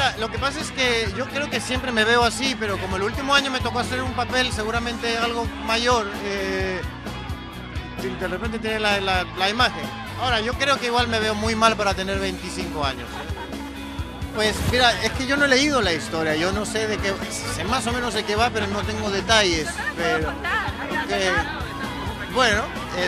Mira, lo que pasa es que yo creo que siempre me veo así, pero como el último año me tocó hacer un papel seguramente algo mayor, de repente tiene la imagen. Ahora, yo creo que igual me veo muy mal para tener 25 años. Pues mira, es que yo no he leído la historia, yo no sé de qué, sé más o menos de qué va, pero no tengo detalles. Pero, bueno,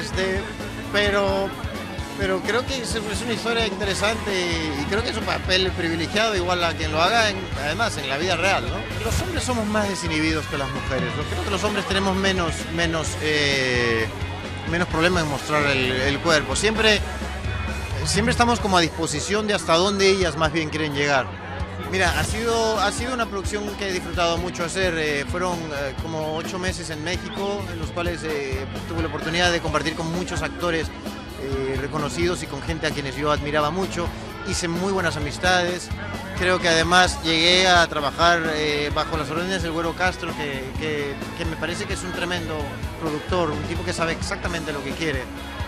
pero creo que es una historia interesante y creo que es un papel privilegiado igual a quien lo haga, además en la vida real, ¿no? Los hombres somos más desinhibidos que las mujeres. Yo creo que los hombres tenemos menos problemas en mostrar el cuerpo. Siempre estamos como a disposición de hasta dónde ellas más bien quieren llegar. Mira, ha sido una producción que he disfrutado mucho hacer. Fueron como 8 meses en México, en los cuales tuve la oportunidad de compartir con muchos actores reconocidos y con gente a quienes yo admiraba mucho. Hice muy buenas amistades. Creo que además llegué a trabajar bajo las órdenes del Güero Castro, que me parece que es un tremendo productor, un tipo que sabe exactamente lo que quiere.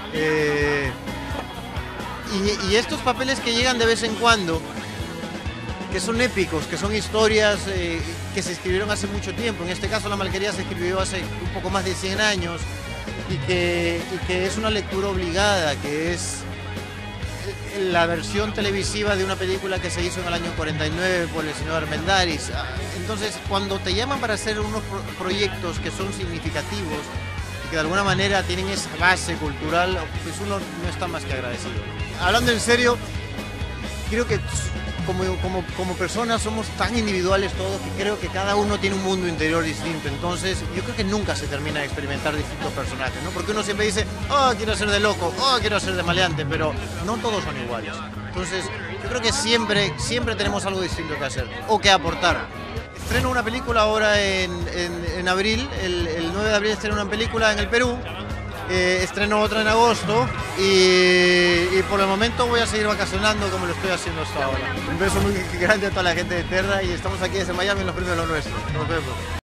Y estos papeles que llegan de vez en cuando, que son épicos, que son historias que se escribieron hace mucho tiempo. En este caso La Malquería se escribió hace un poco más de 100 años y que es una lectura obligada, que es la versión televisiva de una película que se hizo en el año 49 por el señor Armendáriz. Entonces, cuando te llaman para hacer unos proyectos que son significativos y que de alguna manera tienen esa base cultural, pues uno no está más que agradecido. Hablando en serio, creo que como personas somos tan individuales todos que creo que cada uno tiene un mundo interior distinto. Entonces yo creo que nunca se termina de experimentar distintos personajes, ¿no? Porque uno siempre dice, oh, quiero ser de loco, oh, quiero ser de maleante, pero no todos son iguales. Entonces yo creo que siempre tenemos algo distinto que hacer o que aportar. Estreno una película ahora en abril, el 9 de abril estreno una película en el Perú. Estreno otra en agosto y por el momento voy a seguir vacacionando como lo estoy haciendo hasta ahora. Un beso muy grande a toda la gente de Terra y estamos aquí desde Miami en los premios de lo nuestro. Nos vemos.